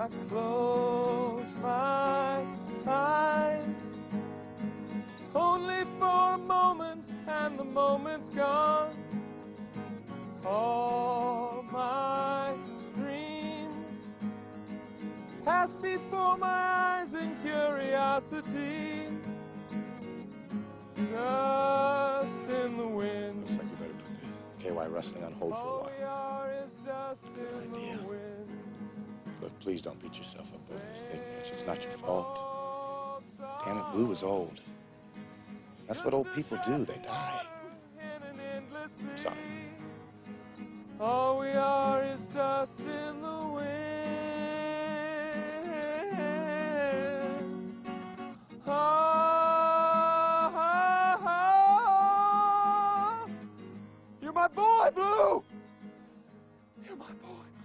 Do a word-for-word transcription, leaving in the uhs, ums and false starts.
I close my eyes, only for a moment, and the moment's gone. All my dreams pass before my eyes in curiosity. Dust in the wind. Looks like you better put the K Y wrestling on hold for a All while. we are is dust Good in idea. the wind. Look, please don't beat yourself up over this thing, Mitch. It's not your fault. Damn it, Blue is old. That's what old people do. They die. Sorry. All we are is dust in the wind. Oh, oh, oh. You're my boy, Blue! You're my boy.